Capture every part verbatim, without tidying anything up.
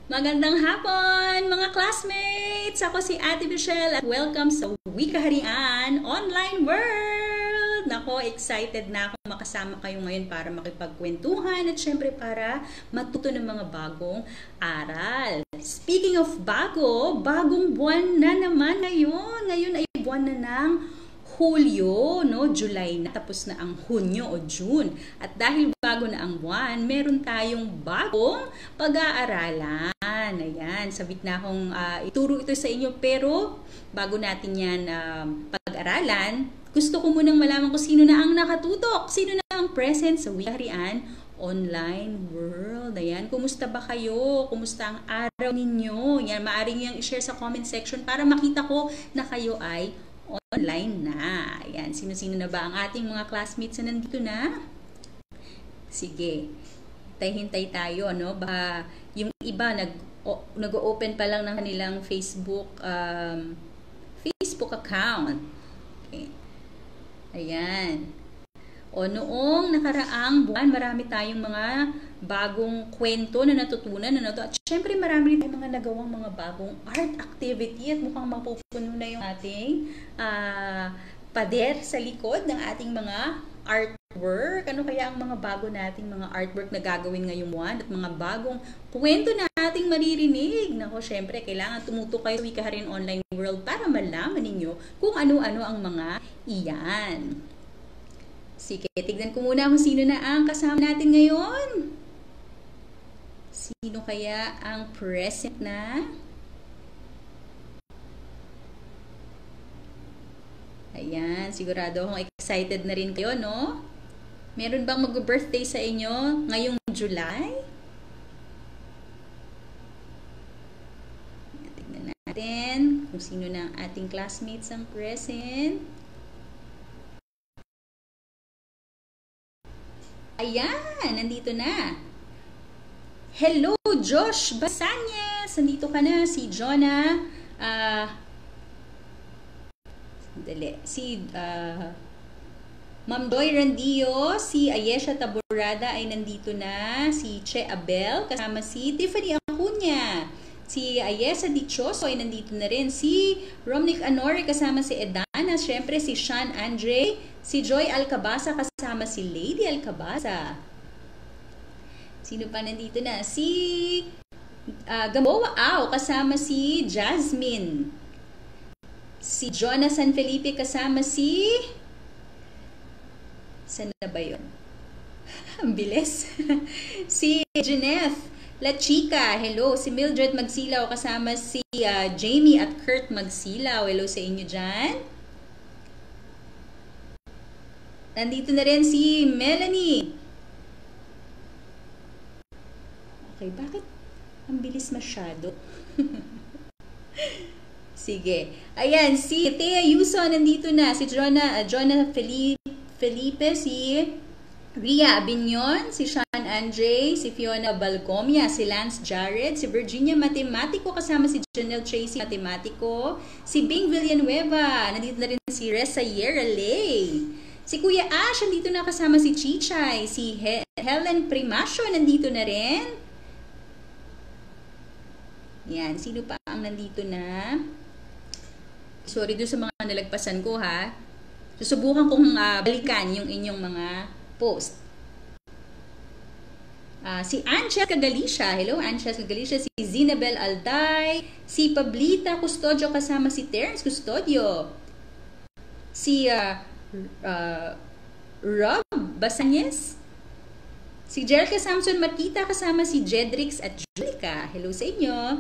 Magandang hapon mga classmates! Ako si Ate Michelle at welcome sa Wikaharian Online World! Nako, excited na ako makasama kayo ngayon para makipagkwentuhan at syempre para matuto ng mga bagong aral. Speaking of bago, bagong buwan na naman ngayon. Ngayon ay buwan na ng Hulyo, no? July na, tapos na ang Hunyo o June. At dahil bago na ang buwan, meron tayong bagong pag-aaralan. Ayan, sabik na akong uh, ituro ito sa inyo, pero bago natin yan uh, pag-aralan, gusto ko munang malaman kung sino na ang nakatutok, sino na ang present sa Wikaharian Online World. Ayan, kumusta ba kayo? Kumusta ang araw ninyo? Yan, maaari nyo yung i-share sa comment section para makita ko na kayo ay online na. Ayan, sino-sino na ba ang ating mga classmates na nandito na? Sige, hintay-hintay tayo, no? Baka yung iba nag o, nag-open pa lang ng kanilang Facebook um, Facebook account. Okay. Ayan. O noong nakaraang buwan, marami tayong mga bagong kwento na natutunan na nato. At syempre marami rin tayong mga nagawang mga bagong art activity at mukhang mapupuno na yung ating uh, pader sa likod ng ating mga artwork. Ano kaya ang mga bago nating mga artwork na gagawin ngayong buwan at mga bagong kwento na ating maririnig. Nako, syempre kailangan tumutok kayo sa Wikaharian Online World para malaman ninyo kung ano-ano ang mga iyan. Sige, tignan ko muna kung sino na ang kasama natin ngayon. Sino kaya ang present na? Ayan, sigurado akong excited na rin kayo, no? Meron bang mag-birthday sa inyo ngayong July? Tignan natin kung sino na ang ating classmates ang present. Ayan, nandito na. Hello, Josh Basanyes. Nandito ka na. Si Jonah. Uh, dali. Si uh, Ma'am Doy Randio. Si Ayesha Taborada ay nandito na. Si Che Abel. Kasama si Tiffany Acuña. Si Ayesa Dichoso ay nandito na rin. Si Romnick Anore kasama si Edana. Siyempre si Sean Andre. Si Joy Alcabasa kasama si Lady Alcabasa. Sino pa nandito na? Si uh, Gamboa Au kasama si Jasmine. Si Jonah San Felipe kasama si... Saan na ba yun? Ang bilis. Si Jeanette La Chica, hello. Si Mildred Magsilaw kasama si uh, Jamie at Kurt Magsilaw. Hello sa inyo dyan. Nandito na rin si Melanie. Okay, bakit ang bilis masyado? Sige. Ayan, si Thea Yuso nandito na. Si Jonah, uh, Jonah Felipe, Felipe, si Ria Abinyon, si Sean Andre, si Fiona Balgomia, si Lance Jared, si Virginia Matematiko kasama si Janelle Tracy Matematiko, si Bing Villanueva, nandito na rin si Resa Yera Lay. Si Kuya Ash, nandito na kasama si Chichay. Si He Helen Primasio, nandito na rin. Yan, sino pa ang nandito na? Sorry doon sa mga nalagpasan ko, ha. Susubukan kong uh, balikan yung inyong mga post. Uh, si Anchel Galicia. Hello, Anchel Galicia. Si Zinabel Alday. Si Pablita Custodio kasama si Terence Custodio. Si... Uh, Uh, Rob Basanyes, si Jerica Samson Marquita kasama si Jedrix at Julica. Hello sa inyo.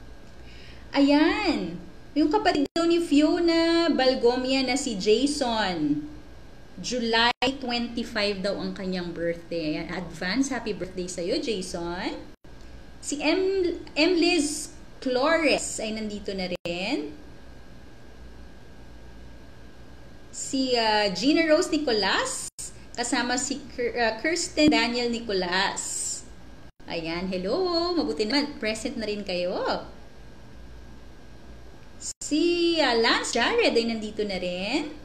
Ayan, yung kapatid daw ni Fiona Balgomia na si Jason, July twenty-five daw ang kanyang birthday. Ayan, advance happy birthday sa'yo, Jason. Si M. M. Liz Flores ay nandito na rin. Si uh, Gina Rose Nicolas, kasama si uh, Kirsten Daniel Nicolas. Ayan, hello. Mabuti naman, present na rin kayo. Si uh, Lance Jared ay nandito na rin.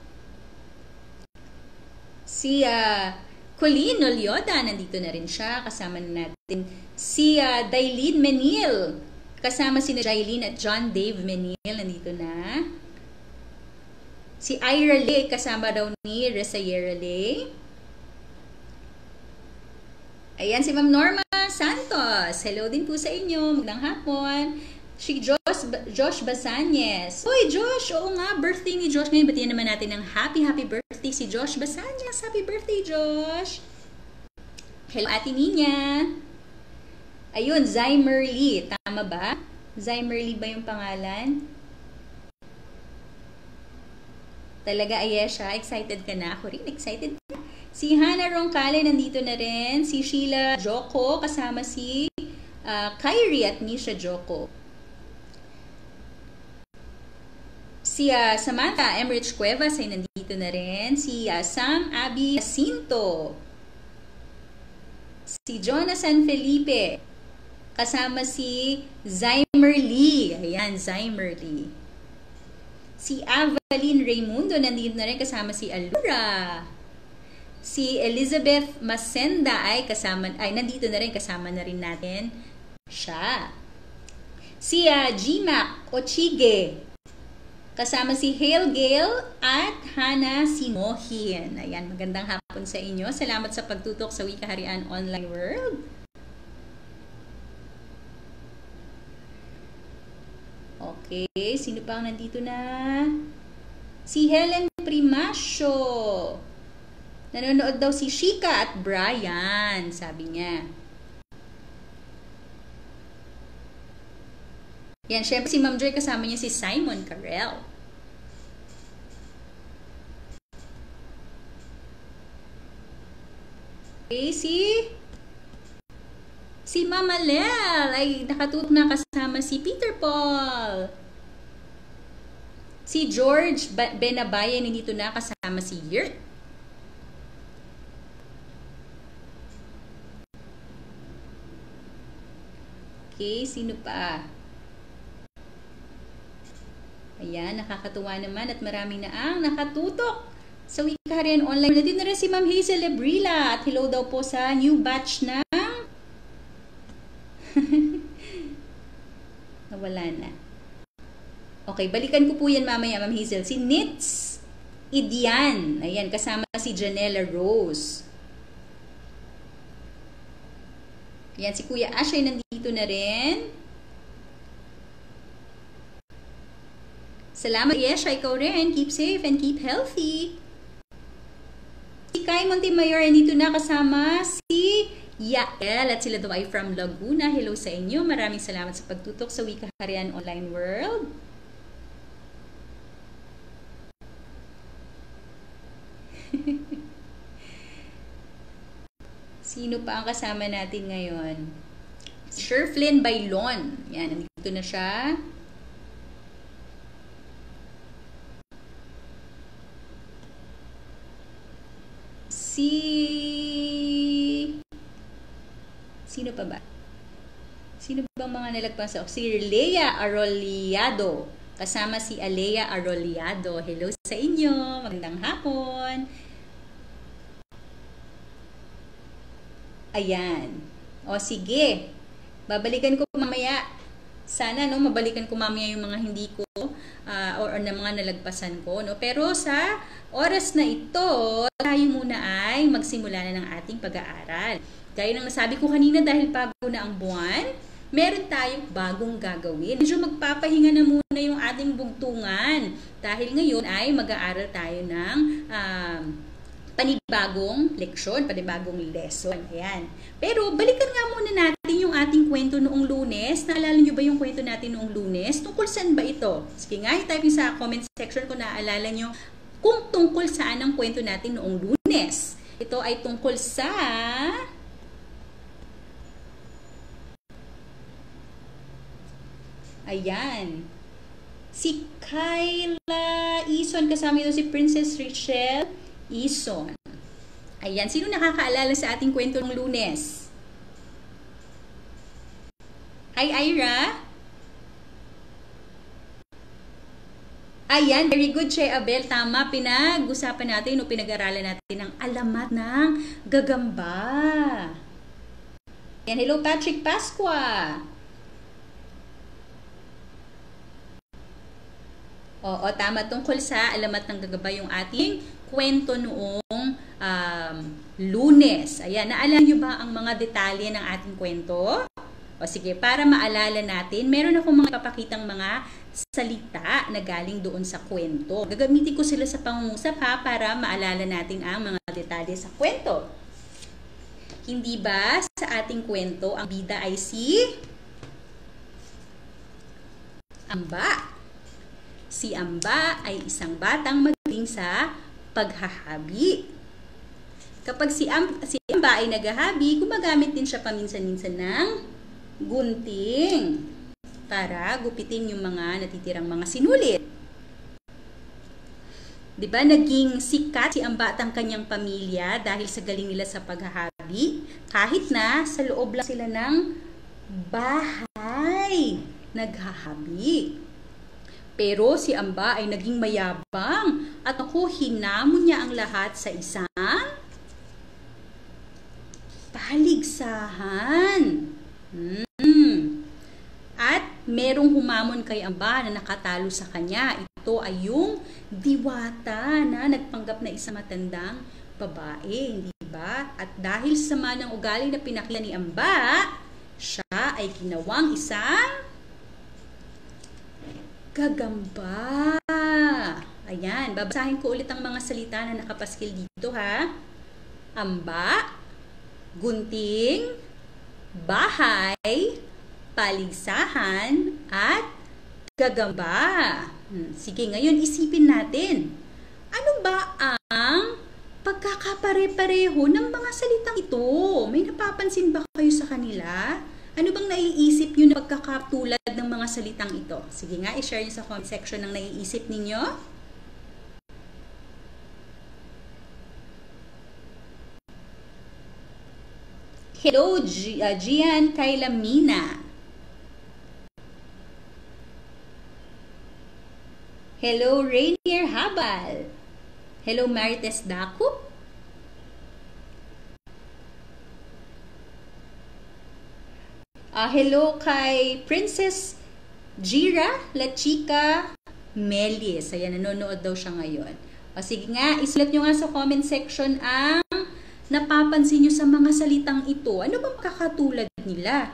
Si uh, Colleen Olioda, nandito na rin siya. Kasama na natin si uh, Dailin Menil. Kasama si Jailyn at John Dave Menil, nandito na. Si Ira Lee, kasama daw ni Resayera Lee. Ayan, si Ma'am Norma Santos. Hello din po sa inyo. Magandang hapon. Si Josh, Josh Basanyes. Uy, Josh! Oo nga, birthday ni Josh. Ngayon, batiyan naman natin ng happy, happy birthday si Josh Basanyes. Happy birthday, Josh! Hello, Ate Nina. Ayun, Zymer Lee. Tama ba? Zymer Lee ba yung pangalan? Talaga, Ayesha, excited ka na? Ako rin, excited ka. Si Hannah Roncale, nandito na rin. Si Sheila Joko, kasama si uh, Kyrie at Nisha Joko. Si uh, Samantha Emrich Cuevas ay nandito na rin. Si uh, Sam Abby Jacinto. Si Jonathan Felipe. Kasama si Zymer Lee. Ayan, Zymer Lee. Si Avaline Raimundo, nandito na rin kasama si Alura. Si Elizabeth Masenda ay kasama, ay nandito na rin, kasama na rin natin siya. Si uh, G-Mac Ochige, kasama si Hale Gale at Hannah Simohin. Ayan, magandang hapon sa inyo. Salamat sa pagtutok sa Wika Harian Online World. Okay, sino pa ang nandito na? Si Helen Primasio. Nanonood daw si Shika at Brian, sabi niya. Yan, syempre si Ma'am Joy, kasama niya si Simon Carell. Okay, si... Si Mama Lel ay nakatutok na, kasama si Peter Paul. Si George Benabayan, nandito na, kasama si Yurt. Okay, sino pa? Ayan, nakakatuwa naman at marami na ang nakatutok sa Wika Harian Online. Nandito na rin si Ma'am Hazel Lebrila at hello daw po sa new batch na nawala na. Okay, balikan ko po yan mamaya, Ma'am Hazel. Si Nits Idian. Ayan, kasama si Janela Rose. Ayan, si Kuya Ash ay nandito na rin. Salamat, Yesha. Ikaw rin. Keep safe and keep healthy. Si Kai Montemayor ay nandito na, kasama si Yael at sila daw ay from Laguna. Hello sa inyo. Maraming salamat sa pagtutok sa Wika Harian Online World. Sino pa ang kasama natin ngayon? Sherflyn Bailon. Yan, nandito na siya. Si... Sino pa ba? Sino bang mga nalagpas ako? Si Lea Aroliado. Kasama si Alea Aroliado. Hello sa inyo. Magandang hapon. Ayan. O sige. Babalikan ko mamaya. Sana no, mabalikan ko mamaya yung mga hindi ko uh, or, or na mga nalagpasan ko. No? Pero sa oras na ito, tayo muna ay magsimula na ng ating pag-aaral. Gaya ng nasabi ko kanina, dahil bago na ang buwan, meron tayong bagong gagawin. Medyo magpapahinga na muna yung ating bugtungan. Dahil ngayon ay mag-aaral tayo ng um, panibagong leksyon, panibagong lesson. Ayan. Pero balikan nga muna natin yung ating kwento noong Lunes. Naalala nyo ba yung kwento natin noong Lunes? Tungkol saan ba ito? Sige nga, i-type nyo sa comment section kung naalala nyo kung tungkol saan ang kwento natin noong Lunes. Ito ay tungkol sa... Ayan. Si Kyla Ison, kasama ito si Princess Richelle Ison. Ayan. Sino nakakaalala sa ating kwento ng Lunes? Hi, Ira. Ayan. Very good, Che Abel. Tama. Pinag-usapan natin o pinag-aralan natin ang alamat ng gagamba. Ayan. Hello, Patrick Pasqua. Oo, tama, tungkol sa alamat ng gagabay yung ating kwento noong um, Lunes. Ayan, naalala nyo ba ang mga detalye ng ating kwento? O sige, para maalala natin, meron akong mga ipapakitang mga salita na galing doon sa kwento. Gagamitin ko sila sa pangungusap ha, para maalala natin ang mga detalye sa kwento. Hindi ba sa ating kwento, ang bida ay si Amba? Si Amba ay isang batang magaling sa paghahabi. Kapag si, Am si Amba ay naghahabi, gumagamit din siya paminsan-minsan ng gunting para gupitin yung mga natitirang mga sinulit. Diba, naging sikat si Amba at ang kanyang pamilya dahil sa galing nila sa paghahabi, kahit na sa loob lang sila ng bahay naghahabi. Pero si Amba ay naging mayabang at ako hinamon niya ang lahat sa isang paligsahan. Hmm. At merong humamon kay Amba na nakatalo sa kanya. Ito ay yung diwata na nagpanggap na isang matandang babae, hindi ba? At dahil sa sama ng ugali na pinakita ni Amba, siya ay ginawang isang gagamba. Ayan, babasahin ko ulit ang mga salita na nakapaskil dito ha. Amba, gunting, bahay, paligsahan, at gagamba. Hmm, sige, ngayon isipin natin. Ano ba ang pagkakapare-pareho ng mga salitang ito? May napapansin ba kayo sa kanila? Ano bang naiisip nyo na pagkakatulad ng mga salitang ito? Sige nga, i-share nyo sa comment section ng naiisip ninyo. Hello, G uh, Gian Kayla Mina. Hello, Rainier Habal. Hello, Marites Daku. Uh, hello kay Princess Jira La Chica Melis. Ayan, nanonood daw siya ngayon. O sige nga, isulat nyo nga sa comment section ang napapansin nyo sa mga salitang ito. Ano bang kakatulad nila?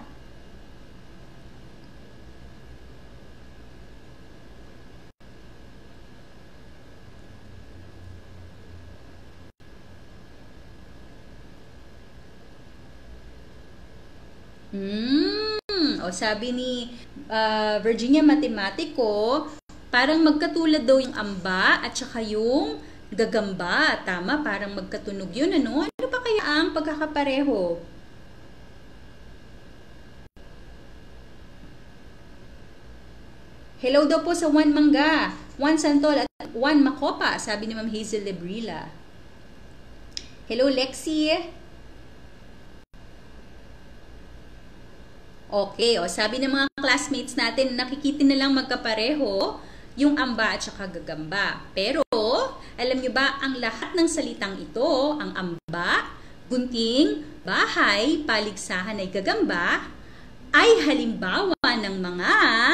Hmm, o sabi ni uh, Virginia Matematiko, parang magkatulad daw yung amba at saka yung gagamba. Tama, parang magkatunog yun, ano? Ano pa kaya ang pagkakapareho? Hello daw po sa Juan Mangga, Juan Santol at Juan Macopa, sabi ni Ma'am Hazel Lebrila. Hello Lexi. Okay, o sabi ng mga classmates natin, nakikita na lang magkapareho yung amba at saka gagamba. Pero, alam nyo ba, ang lahat ng salitang ito, ang amba, gunting, bahay, paligsahan ay gagamba, ay halimbawa ng mga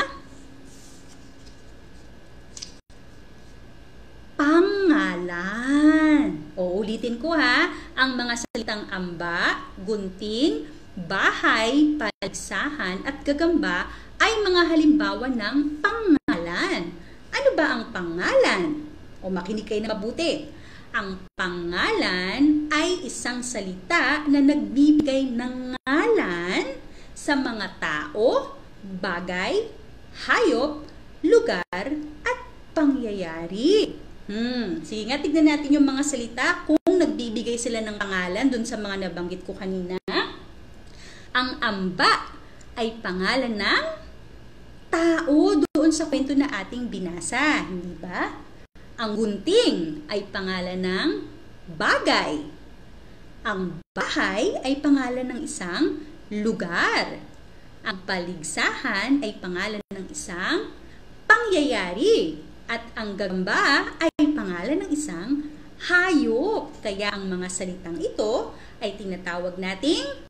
pangalan. O, ulitin ko ha, ang mga salitang amba, gunting, bahay, paligsahan, at gagamba ay mga halimbawa ng pangalan. Ano ba ang pangalan? O makinig kayo na mabuti. Ang pangalan ay isang salita na nagbibigay ng ngalan sa mga tao, bagay, hayop, lugar, at pangyayari. Hmm. Sige nga, tignan natin yung mga salita kung nagbibigay sila ng pangalan dun sa mga nabanggit ko kanina. Ang amba ay pangalan ng tao doon sa kwento na ating binasa, hindi ba? Ang gunting ay pangalan ng bagay. Ang bahay ay pangalan ng isang lugar. Ang paligsahan ay pangalan ng isang pangyayari. At ang gagamba ay pangalan ng isang hayop. Kaya ang mga salitang ito ay tinatawag nating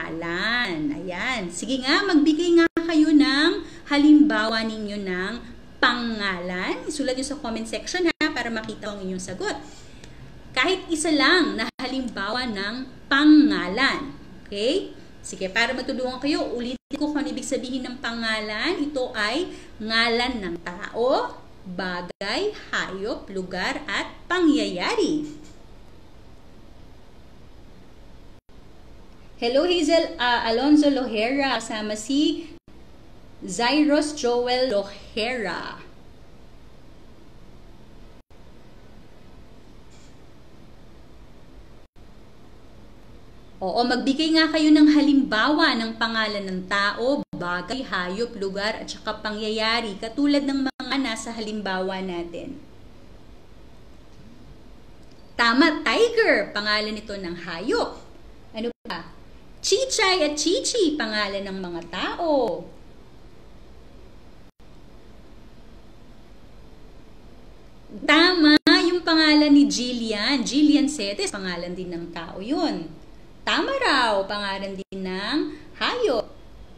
pangalan. Ayan. Sige nga, magbigay nga kayo ng halimbawa ninyo ng pangalan? Isulat nyo sa comment section ha, para makita ang inyong sagot. Kahit isa lang na halimbawa ng pangalan. Okay? Sige, para matulungan kayo, ulitin ko kung ano ibig sabihin ng pangalan. Ito ay ngalan ng tao, bagay, hayop, lugar, at pangyayari. Hello Hazel uh, Alonzo Lohera, kasama si Zairos Joel Lohera. Oo, magbigay nga kayo ng halimbawa ng pangalan ng tao, bagay, hayop, lugar, at saka pangyayari, katulad ng mga nasa halimbawa natin. Tama, tiger, pangalan nito ng hayop. Ano pa? Chichay at Chichi, pangalan ng mga tao. Tama, yung pangalan ni Jillian. Jillian Cetes, pangalan din ng tao yun. Tama raw, pangalan din ng hayop.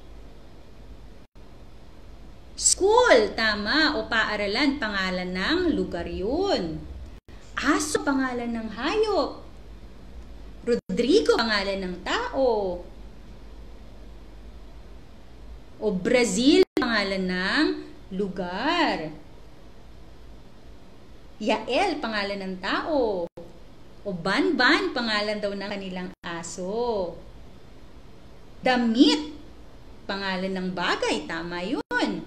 School, tama, o paaralan, pangalan ng lugar yun. Aso, pangalan ng hayop. Rodrigo, pangalan ng tao. O Brazil, pangalan ng lugar. Yael, pangalan ng tao. O Banban, pangalan daw ng kanilang aso. Damit, pangalan ng bagay. Tama yun.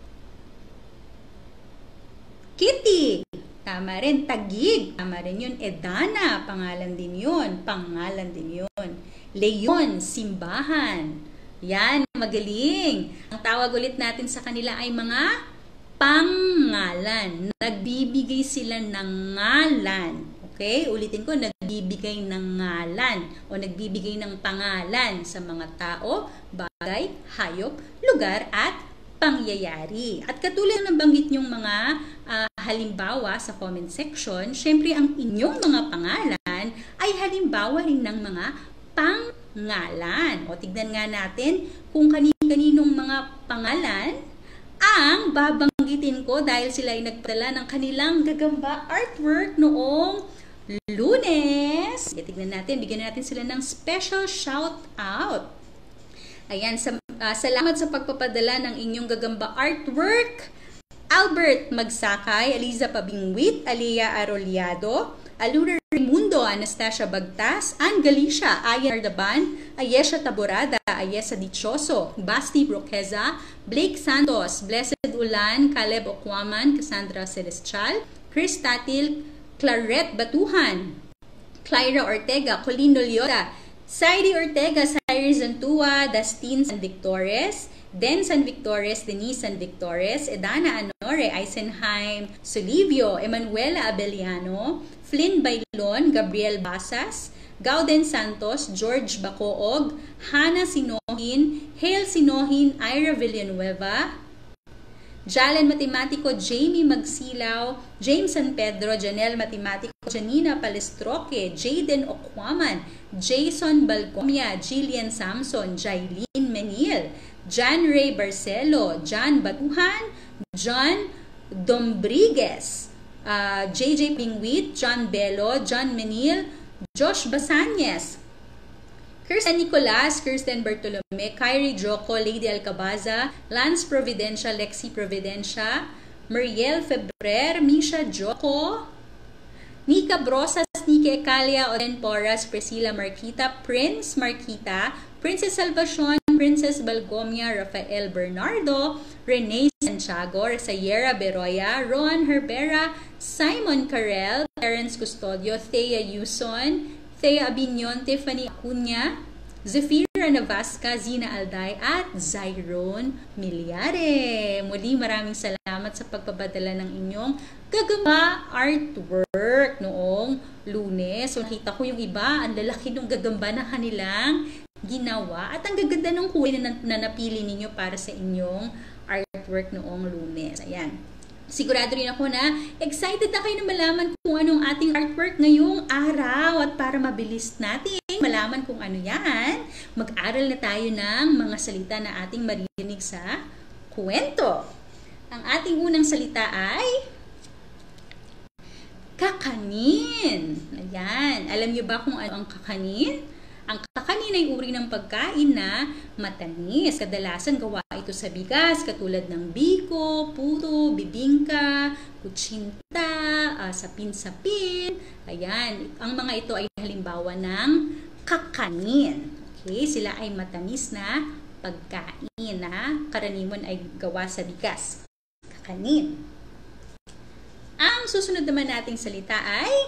Kitty, tama rin. Tagig, tama rin yun. Edana, pangalan din yun. Pangalan din yun. Leon, simbahan. Yan, magaling. Ang tawag ulit natin sa kanila ay mga pangalan. Nagbibigay sila ng ngalan. Okay? Ulitin ko, nagbibigay ng ngalan o nagbibigay ng pangalan sa mga tao, bagay, hayop, lugar, at pangyayari. At katulad ng banggit nyong mga uh, halimbawa sa comment section, syempre ang inyong mga pangalan ay halimbawa rin ng mga pangalan. O tignan nga natin kung kanin-kaninong mga pangalan ang babanggitin ko dahil sila ay nagpadala ng kanilang gagamba artwork noong Lunes. E, tignan natin, bigyan natin sila ng special shout out. Ayan, sa, uh, salamat sa pagpapadala ng inyong gagamba artwork. Albert Magsakay, Eliza Pabingwit, Alea Aroliado, Alura Raimundo, Anastasia Bagtas, Ann Galicia, Ayan Ardaban, Ayesha Taborada, Ayesa Dichoso, Basti Broqueza, Blake Santos, Blessed Ulan, Caleb Okwaman, Cassandra Celestial, Chris Tatil, Claret Batuhan, Clyra Ortega, Colleen Noliota, Sairi Ortega, Cyrus Antua, Dustin San Victores, Den San Victores, Denise San Victores, Edana Anore, Eisenheim, Solivio, Emanuela Abeliano, Flynn Bailon, Gabriel Basas, Gauden Santos, George Bacoog, Hannah Sinohin, Hale Sinohin, Ira Villanueva, Jalen Matematiko, Jamie Magsilaw, James San Pedro, Janelle Matematiko, Janina Palestroque, Jaden Okwaman, Jason Balcomia, Jillian Samson, Jailene Menil, John Ray Barcelo, John Batuhan, John Dombriguez, uh, J J Pingwit, John Bello, John Menil, Josh Basanyes, Kirsten Nicolas, Kirsten Bartolome, Kyrie Joko, Lady Alcabaza, Lance Providencia, Lexi Providencia, Mariel Febrer, Misha Joko, Nika Brosas, Nike Ecalia, Oren Porras, Priscilla Marquita, Prince Marquita, Princess Salvacion, Princess Balgomia, Rafael Bernardo, Renee Santiago, Sayera Beroya, Roan Herbera, Simon Carel, Terence Custodio, Thea Yuson, Thea Abinyon, Tiffany Acuña, Zafira Navasca, Zina Alday, at Zyron Milyare. Muli, maraming salamat sa pagpapadala ng inyong gagamba artwork noong Lunes. So, nakita ko yung iba, ang lalaki ng gagamba na kanilang ginawa. At ang gaganda ng kulay na, na napili ninyo para sa inyong artwork noong Lunes. Ayan. Sigurado rin ako na excited na kayo na malaman kung anong ating artwork ngayong araw. At para mabilis natin malaman kung ano yan, mag-aral na tayo ng mga salita na ating marinig sa kwento. Ang ating unang salita ay kakanin. Ayan. Alam niyo ba kung ano ang kakanin? Ang kakanin ay uri ng pagkain na matamis. Kadalasan gawa ito sa bigas, katulad ng biko, puto, bibingka, kutsinta, uh, sapin-sapin. Ayan. Ang mga ito ay halimbawa ng kakanin. Okay? Sila ay matamis na pagkain na karaniwan ay gawa sa bigas. Kakanin. Ang susunod naman nating salita ay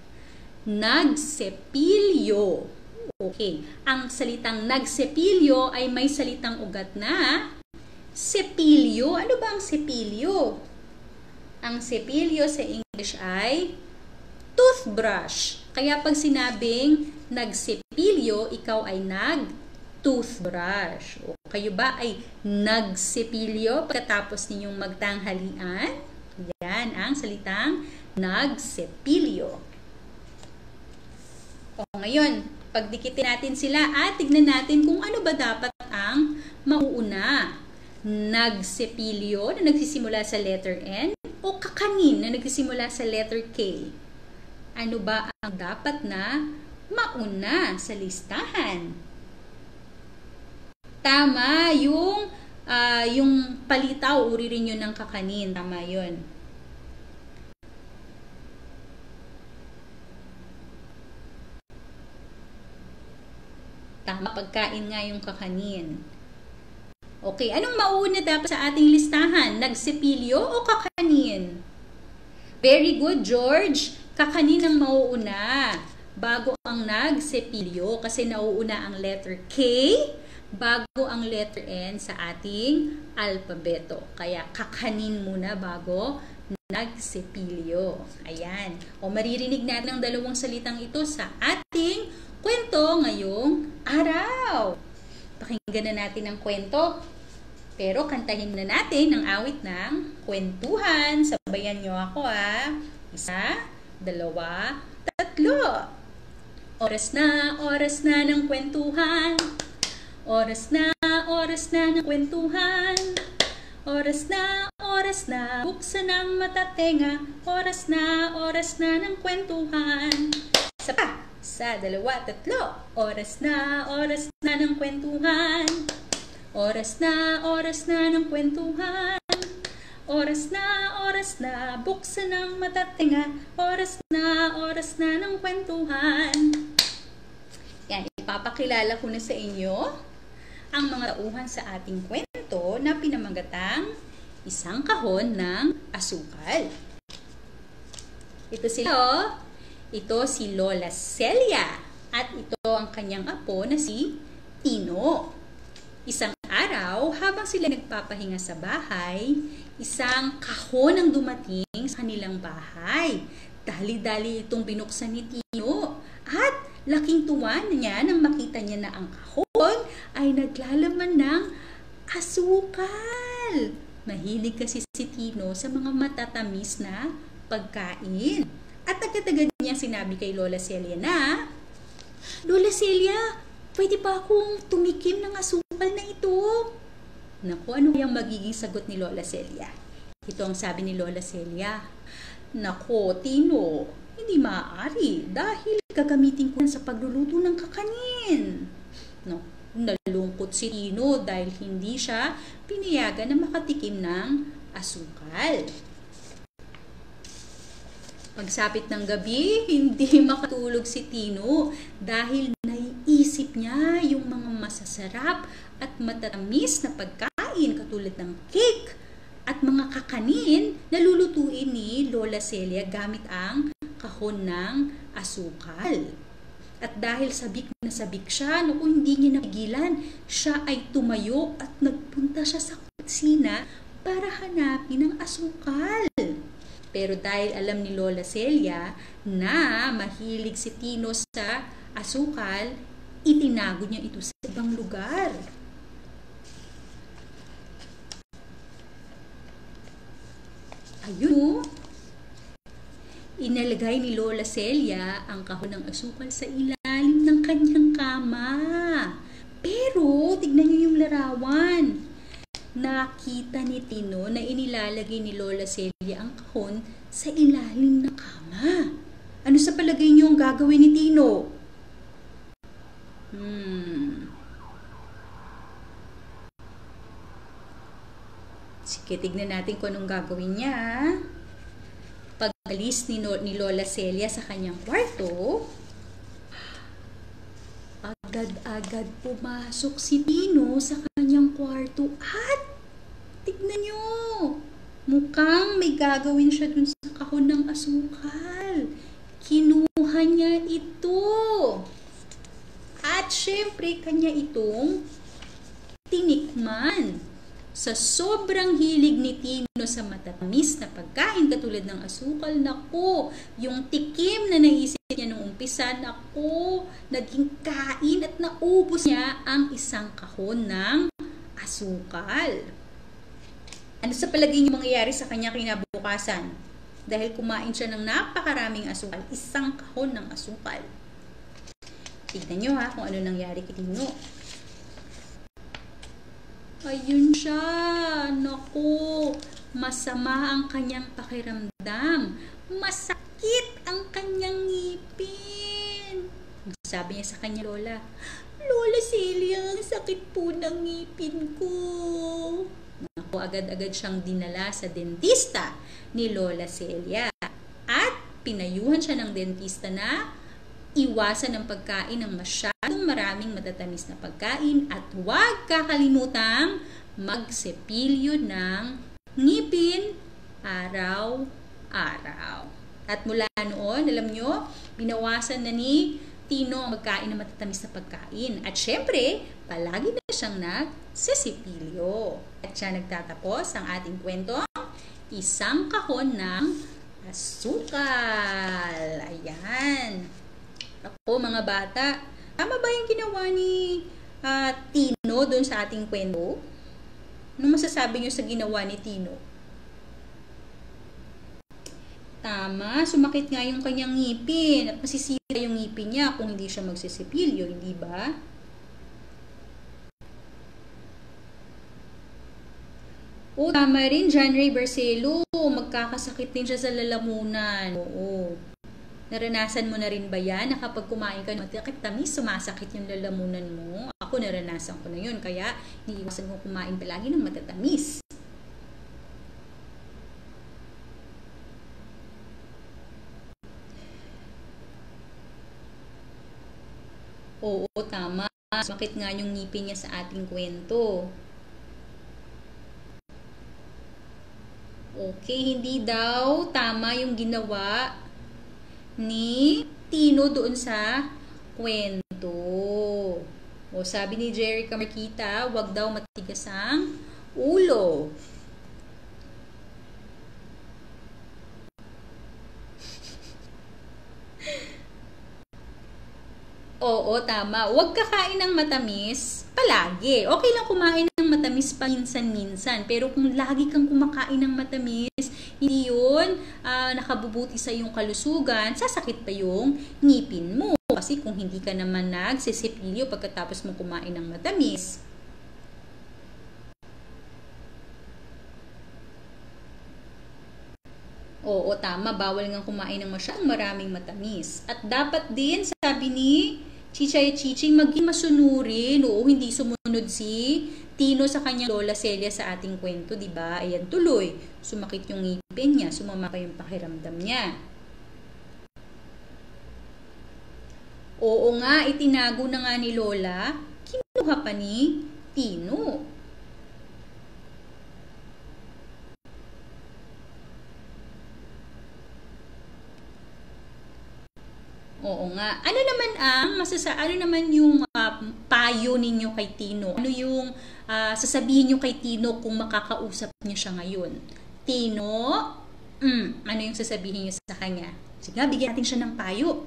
nagsepilyo. Okay. Ang salitang nagsepilyo ay may salitang ugat na sepilyo. Ano ba ang sepilyo? Ang sepilyo sa English ay toothbrush. Kaya pag sinabing nagsepilyo, ikaw ay nag-toothbrush. O kayo ba ay nagsepilyo pagkatapos ninyong magtanghalian? Yan ang salitang nagsepilyo. O ngayon, pagdikitin natin sila at tignan natin kung ano ba dapat ang mauuna. Nagsepilyo na nagsisimula sa letter N o kakanin na nagsisimula sa letter K. Ano ba ang dapat na mauna sa listahan? Tama, yung, uh, yung palitaw, uri rin yun ng kakanin. Tama yun. Tama, pagkain nga yung kakanin. Okay, anong mauuna dapat sa ating listahan? Nagsepilyo o kakanin? Very good, George. Kakanin ang mauuna bago ang nagsepilyo kasi nauuna ang letter K bago ang letter N sa ating alpabeto. Kaya kakanin muna bago nagsepilyo. Ayan. O maririnig natin ang dalawang salitang ito sa ating kwento ngayong araw. Pakinggan na natin ang kwento. Pero kantahin na natin ang awit ng kwentuhan. Sabayan nyo ako ah. Isa, dalawa, tatlo. Oras na, oras na ng kwentuhan. Oras na, oras na ng kwentuhan. Oras na, oras na, buksan ang mata tenga. Oras na, oras na ng kwentuhan. Isa pa. Sa dalawa, tatlo. Oras na, oras na ng kwentuhan. Oras na, oras na ng kwentuhan. Oras na, oras na, buksan ang mata tenga. Oras na, oras na ng kwentuhan. Yan, ipapakilala ko na sa inyo ang mga tauhan sa ating kwento na pinamagatang isang kahon ng asukal. Ito sila oh. Ito si Lola Celia at ito ang kanyang apo na si Tino. Isang araw, habang sila nagpapahinga sa bahay, isang kahon ang dumating sa kanilang bahay. Dali-dali itong binuksan ni Tino at laking tuwa niya nang makita niya na ang kahon ay naglalaman ng asukal. Mahilig kasi si Tino sa mga matatamis na pagkain. At agad-agad niya sinabi kay Lola Celia na, Lola Celia, pwede ba akong tumikim ng asukal na ito? Naku, ano yung magiging sagot ni Lola Celia? Ito ang sabi ni Lola Celia, Naku, Tino, hindi maaari dahil gagamitin ko sa pagluluto ng kakanin. No, nalungkot si Tino dahil hindi siya pinayagan na makatikim ng asukal. Pagsapit ng gabi, hindi makatulog si Tino dahil naiisip niya yung mga masasarap at matatamis na pagkain katulad ng cake at mga kakanin na lulutuin ni Lola Celia gamit ang kahon ng asukal. At dahil sabik na sabik siya, naku, hindi niya napigilan, siya ay tumayo at nagpunta siya sa kusina para hanapin ang asukal. Pero dahil alam ni Lola Celia na mahilig si Tino sa asukal, itinago niya ito sa ibang lugar. Ayun, inalagay ni Lola Celia ang kahon ng asukal sa ilalim ng kanyang kama. Pero, tignan niyo yung larawan. nakita ni Tino na inilalagay ni Lola Celia ang kahon sa ilalim ng kama. Ano sa palagay niyo ang gagawin ni Tino? Hmm. Sige, tignan natin kung anong gagawin niya. Pag-alis ni, no ni Lola Celia sa kanyang kwarto, agad-agad pumasok si Tino sa kanyang kwarto at tignan nyo, mukhang may gagawin siya dun sa kahon ng asukal. Kinuha niya ito. At syempre, kanya itong tinikman. Sa sobrang hilig ni Tino sa matatamis na pagkain katulad ng asukal, naku, yung tikim na naisip niya nung umpisa, naku, naging kain at naubos niya ang isang kahon ng asukal. Ano sa palagay niyo mangyayari sa kanya kinabukasan? Dahil kumain siya ng napakaraming asukal, isang kahon ng asukal. Tignan nyo ha kung ano nangyari kay Tino. Ayun siya. Naku, masama ang kanyang pakiramdam. Masakit ang kanyang ngipin. Sabi niya sa kanya lola, Lola Celia, ang sakit po ng ngipin ko. Naku, agad-agad siyang dinala sa dentista ni Lola Celia. At pinayuhan siya ng dentista na iwasan ang pagkain ng masyadong maraming matatamis na pagkain at huwag kakalimutang magsepilyo ng ngipin araw-araw. At mula noon, alam nyo, binawasan na ni Tino ang magkain ng matatamis na pagkain. At syempre, palagi na siyang nagsisipilyo. At siya nagtatapos ang ating kwento, isang kahon ng asukal. Ayan. Ako mga bata, tama ba yung ginawa ni uh, Tino doon sa ating kwento? Ano masasabi nyo sa ginawa ni Tino? Tama, sumakit nga yung kanyang ngipin at masisira yung ngipin niya kung hindi siya magsisipilyo, hindi ba? O tama rin, John Ray Barcelo, magkakasakit din siya sa lalamunan. Oo. Naranasan mo na rin ba yan na kapag kumain ka ng tamis, sumasakit yung lalamunan mo? Ako naranasan ko na yun, kaya iniiwasan ko kumain palagi ng matatamis. Oo, tama. Sumakit nga yung ngipin niya sa ating kwento. Okay, hindi daw tama yung ginawa ni Tino doon sa kwento. O sabi ni Jerica Marquita, wag daw matigas ang ulo. Oo, tama. Huwag kakain ng matamis palagi. Okay lang kumain ng matamis paminsan-minsan. Pero kung lagi kang kumakain ng matamis, hindi yun uh, nakabubuti sa iyong kalusugan, sasakit pa yung ngipin mo. Kasi kung hindi ka naman nagsisipilyo pagkatapos mo kumain ng matamis. Oo, tama. Bawal nga kumain ng masyadong maraming matamis. At dapat din, sabi ni Chichay Chiching, maging masunurin. Oo, hindi sumunod si Tino sa kanyang Lola Celia sa ating kwento, di ba? Ayan, tuloy. Sumakit yung ngipin niya, sumama pa yung pakiramdam niya. Oo nga, itinago na nga ni Lola, kinuha pa ni Tino. Oo nga. Ano naman ang masasa ano naman yung uh, payo ninyo kay Tino? Ano yung uh, sasabihin niyo kay Tino kung makakausap niyo siya ngayon? Tino, mm, ano yung sasabihin niyo sa kanya? Sige, bigyan natin siya ng payo.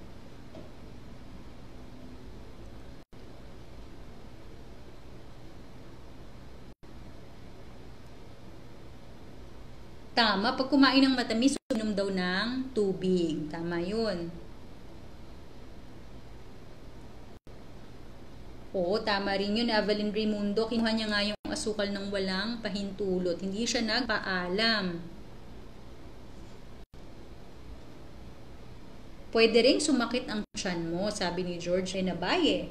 Tama, pag kumain ng matamis, uminom daw ng tubig. Tama yun. Oo, tama rin yun. Evelyn Raimundo, kinuha niya nga yung asukal ng walang pahintulot. Hindi siya nagpaalam. Pwede ring sumakit ang tiyan mo, sabi ni George Renabaye.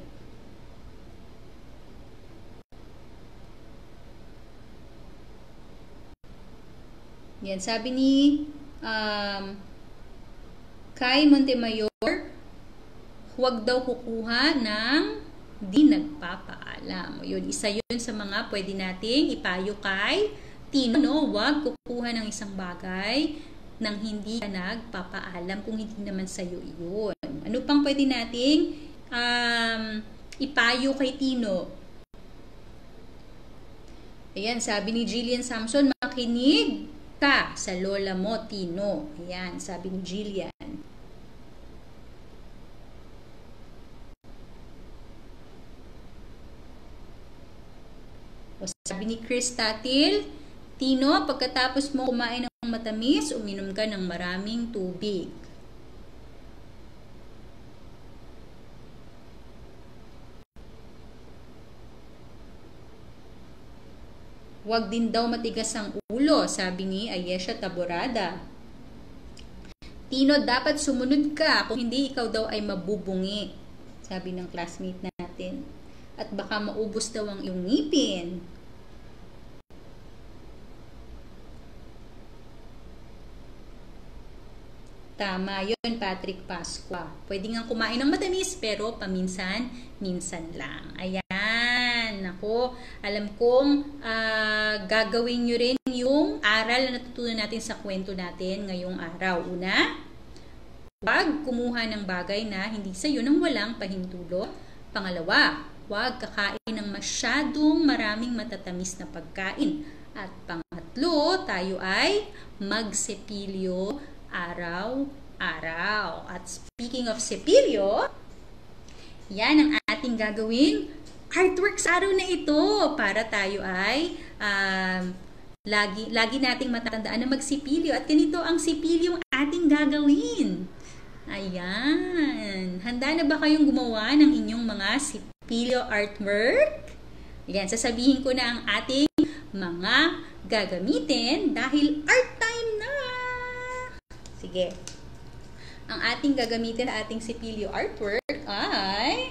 Yan, sabi ni um, Kai Montemayor, huwag daw kukuha ng di nagpapaalam. Yun, isa yun sa mga pwede nating ipayo kay Tino, no? Huwag kukuha ng isang bagay nang hindi ka nagpapaalam kung hindi naman sa'yo yun. Ano pang pwede nating um, ipayo kay Tino? Ayan, sabi ni Jillian Samson, makinig ka sa lola mo, Tino. Ayan, sabi ni Jillian. O sabi ni Chris Tatil, Tino, pagkatapos mo kumain ng matamis, uminom ka ng maraming tubig. Huwag din daw matigas ang ulo, sabi ni Ayesha Taborada. Tino, dapat sumunod ka, kung hindi ikaw daw ay mabubungi, sabi ng classmate natin. At baka maubos daw ang iyong ngipin. Tama yun, Patrick Pasqua. Pwede nga kumain ng matamis, pero paminsan-minsan lang. Ayan. Ako, alam kong uh, gagawin nyo rin yung aral na natutunan natin sa kwento natin ngayong araw. Una, huwag kumuha ng bagay na hindi sa'yo nang walang pahintulot. Pangalawa, huwag kakain ng masyadong maraming matatamis na pagkain. At pangatlo, tayo ay magsepilyo araw-araw. At speaking of sepilyo, yan ang ating gagawin artwork sa araw na ito para tayo ay um, lagi, lagi nating matatandaan na magsipilyo. At ganito ang sipilyo ang ating gagawin. Ayan. Handa na ba kayong gumawa ng inyong mga sipilyo artwork? Ayan, sasabihin ko na ang ating mga gagamitin dahil art time na! Sige. Ang ating gagamitin sa ating sipilyo artwork ay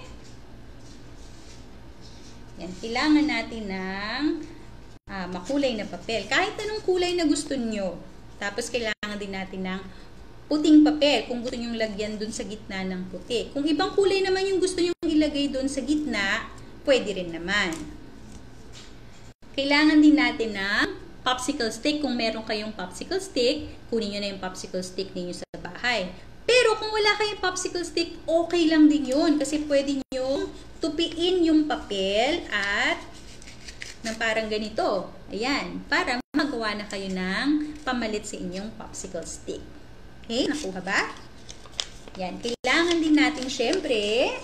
yan, kailangan natin ng uh, makulay na papel. Kahit anong kulay na gusto nyo. Tapos kailangan din natin ng puting papel kung gusto nyo lagyan dun sa gitna ng puti. Kung ibang kulay naman yung gusto nyo ilagay dun sa gitna, pwede rin naman. Kailangan din natin ng popsicle stick. Kung meron kayong popsicle stick, kunin nyo na yung popsicle stick ninyo sa bahay. Pero kung wala kayong popsicle stick, okay lang din yun. Kasi pwede nyo tupiin yung papel at ng parang ganito. Ayan. Para magawa na kayo ng pamalit sa inyong popsicle stick. Okay? Nakuha ba? Yan. Kailangan din natin syempre,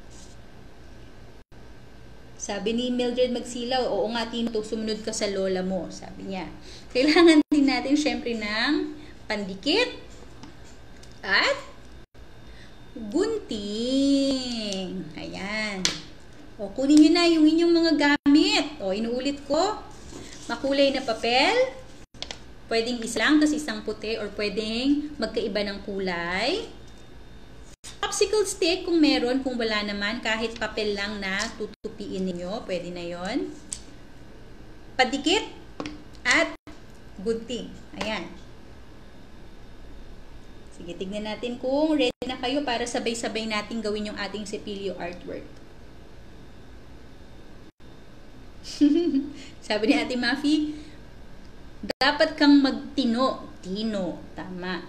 sabi ni Mildred Magsilaw, oo nga Tino, sumunod ka sa lola mo, sabi niya. Kailangan din natin syempre ng pandikit at gunting. Ayan. O, kunin nyo na yung inyong mga gamit. O, inuulit ko. Makulay na papel. Pwedeng isa lang, kasi isang puti, or pwedeng magkaiba ng kulay. Popsicle stick kung meron, kung wala naman, kahit papel lang na tutupiin ninyo, pwede na yon. Padikit at gunting. Ayan. Sige, tignan natin kung ready na kayo para sabay-sabay natin gawin yung ating sipilyo artwork. Sabi ni Ate Mafi, dapat kang magtino. Tino. Tama.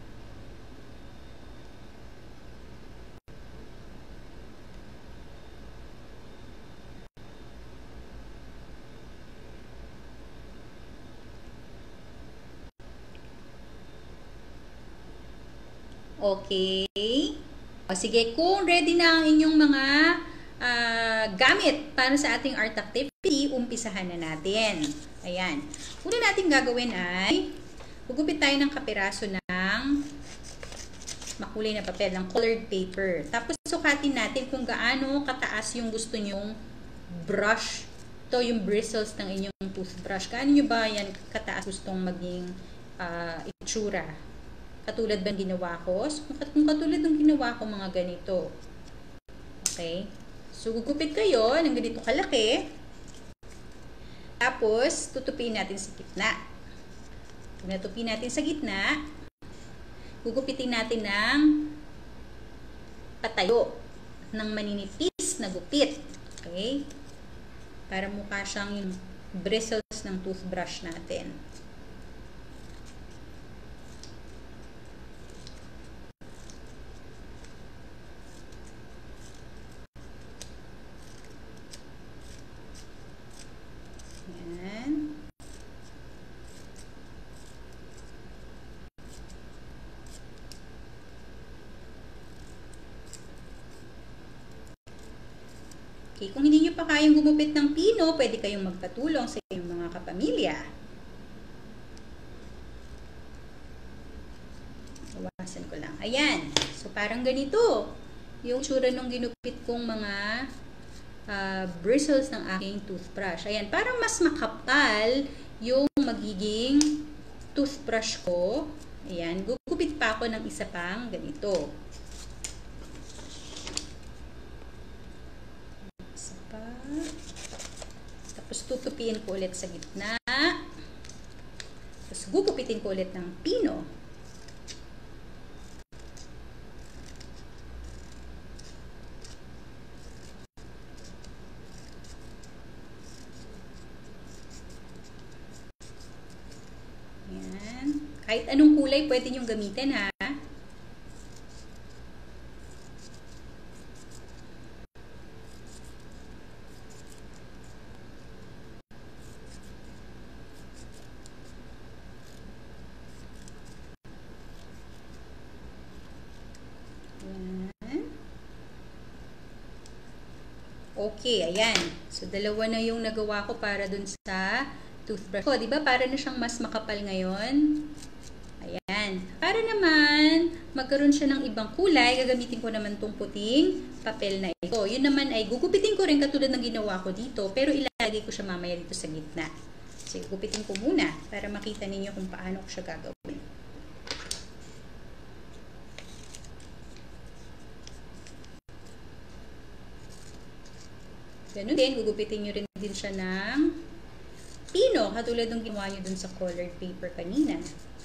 Okay. O, sige, kung ready na ang inyong mga uh, gamit para sa ating art activity, umpisahan na natin. Ayan. Una natin gagawin ay gugupit tayo ng kapiraso ng makulay na papel, ng colored paper. Tapos sukat sukatin natin kung gaano kataas yung gusto nyong brush. Ito yung bristles ng inyong toothbrush. Gaano nyo ba yan kataas gustong maging uh, itsura? Katulad ba ginawa ko? So, kung katulad ng ginawa ko, mga ganito. Okay? So, gugupit kayo ng ganito kalaki. Tapos, tutupin natin sa gitna. Kung natupin natin sa gitna, gugupitin natin ng patayo ng maninipis na gupit. Okay? Para mukha siyang yung bristles ng toothbrush natin. Yan. Okay, kung hindi nyo pa kayang gumupit ng pino, pwede kayong magpatulong sa inyong mga kapamilya. Iwasan ko lang. Ayan. So, parang ganito. Yung tsura nung ginupit kong mga uh, bristles ng aking toothbrush. Ayan. Parang mas makapal yung magiging toothbrush ko. Ayan. Gugupit pa ako ng isa pang ganito. Tapos tutupiin ko ulit sa gitna. Tapos gugupitin ko ulit ng pino. Ayan. Kahit anong kulay pwede niyong gamitin, ha. Okay, ayan. So, dalawa na yung nagawa ko para dun sa toothbrush ko. Diba? Para na siyang mas makapal ngayon. Ayan. Para naman magkaroon siya ng ibang kulay, gagamitin ko naman tong puting papel na ito. Yun naman ay gugupitin ko rin katulad ng ginawa ko dito, pero ilalagay ko siya mamaya dito sa gitna. So, gugupitin ko muna para makita ninyo kung paano ko siya gagawin. Ganun din, gugupitin nyo rin din siya ng pino, katulad ng ginawa nyo dun sa colored paper kanina.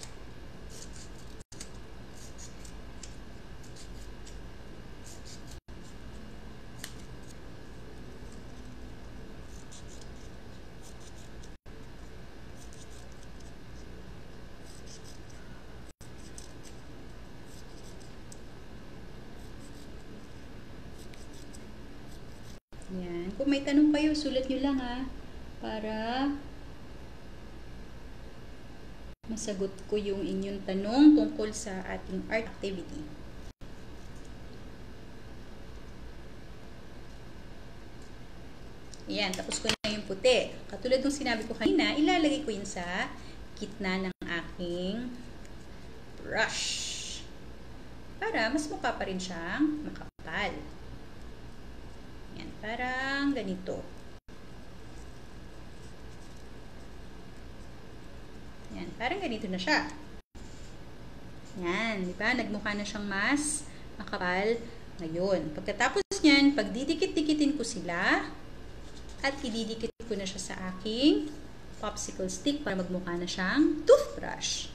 Yan. Kung may tanong kayo, sulat nyo lang, ha, para masagot ko yung inyong tanong tungkol sa ating art activity. Ayan, tapos ko na yung puti. Katulad ng sinabi ko kanina, ilalagay ko yun sa gitna ng aking brush. Para mas mukha pa rin siyang makapal. Yan, parang ganito. Yan, parang ganito na siya. Yan, di ba? Nagmukha na siyang mas makapal ngayon. Pagkatapos niyan, pagdidikit-dikitin ko sila at ididikit ko na siya sa aking popsicle stick para magmukha na siyang toothbrush.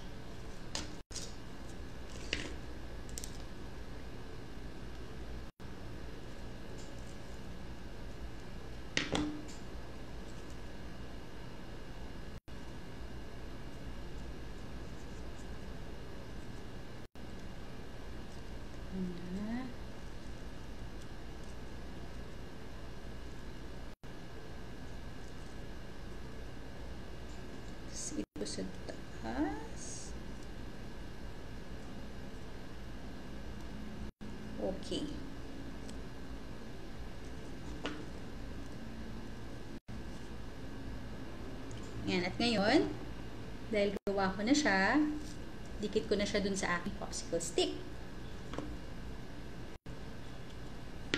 Ito sa taas. Okay. Yan. At ngayon, dahil gawa ko na siya, dikit ko na siya dun sa aking popsicle stick.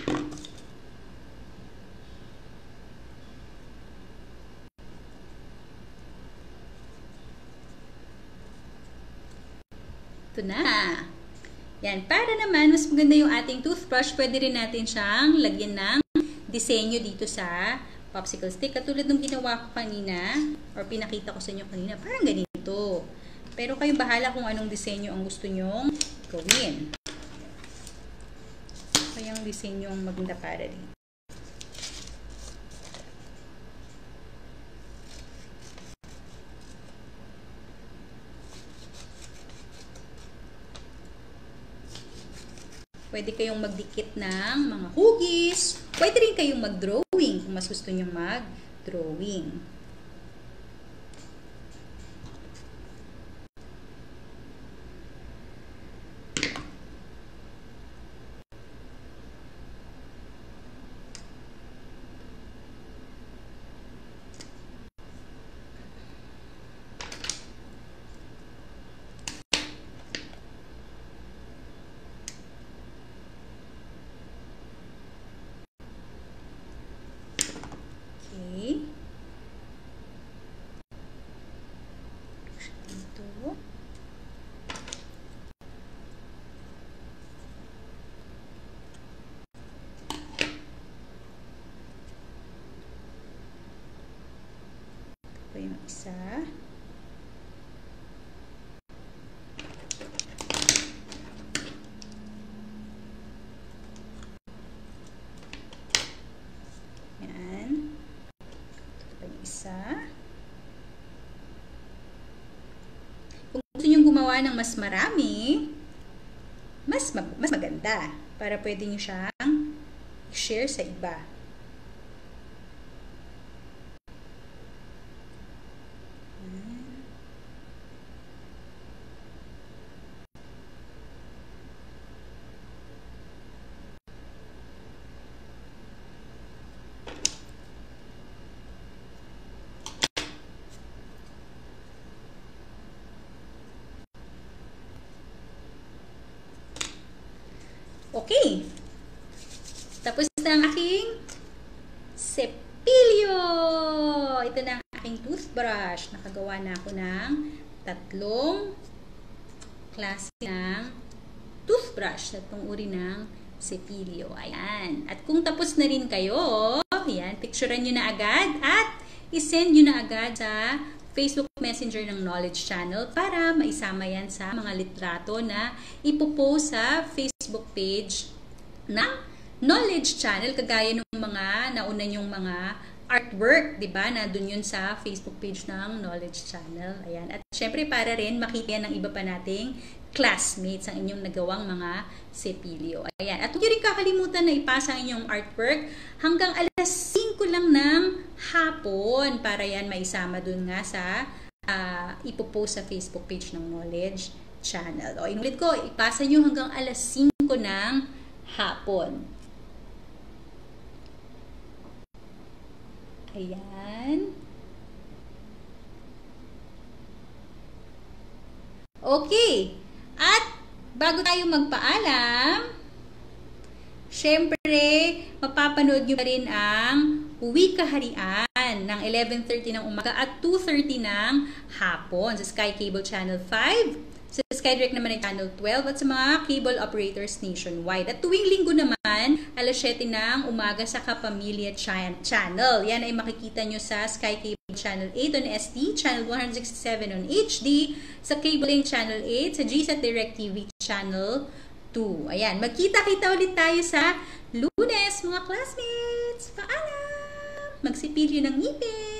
Ito na. Yan. Para naman, mas maganda yung ating toothbrush, pwede rin natin siyang lagyan ng disenyo dito sa popsicle stick. Katulad ng ginawa ko kanina, or pinakita ko sa inyo kanina, parang ganito. Pero kayo bahala kung anong disenyo ang gusto nyong gawin. Kayang disenyo ang maganda para dito. Pwede kayong magdikit ng mga hugis. Pwede rin kayong mag-drawing kung mas gusto nyo mag-drawing. Okay. Dito. Ito yung isa. Isa. Kung gusto nyo gumawa ng mas marami, mas, mag mas maganda. Para pwede nyo siyang i-share sa iba. Okay. Tapos na ang aking cepilyo. Ito na ang aking toothbrush. Nakagawa na ako ng tatlong klase ng toothbrush. Tatlong uri ng cepilyo. Ayan. At kung tapos na rin kayo, ayan, picturean nyo na agad at isend nyo na agad sa Facebook Messenger ng Knowledge Channel para maisama yan sa mga litrato na ipopost sa Facebook page ng Knowledge Channel, kagaya ng mga nauna yung mga artwork, di ba? Na dun yun sa Facebook page ng Knowledge Channel. Ayan. At syempre para rin makita ng iba pa nating classmates ang inyong nagawang mga cepilyo. Ayan. At huwag nyo rin kakalimutan na ipasa ang inyong artwork hanggang alas singko lang ng hapon para yan maisama dun nga sa uh, ipopost sa Facebook page ng Knowledge Channel. O inulit ko, ipasa nyo hanggang alas singko ng hapon. Ayan. Okay. At bago tayo magpaalam, syempre, mapapanood nyo pa rin ang Uwi Kaharian ng eleven thirty ng umaga at two thirty ng hapon sa Sky Cable Channel five, sa Skydirect naman ng Channel twelve at sa mga cable operators nationwide. At tuwing linggo naman, alas siyete ng umaga sa Kapamilya Channel. Yan ay makikita nyo sa Sky Cable Channel eight on S T, Channel one sixty-seven on H D, sa Cable Link Channel eight, sa G S A T Direct T V Channel two. Ayan, magkita-kita ulit tayo sa Lunes, mga classmates. Paalam! Magsipilyo ng ngipin!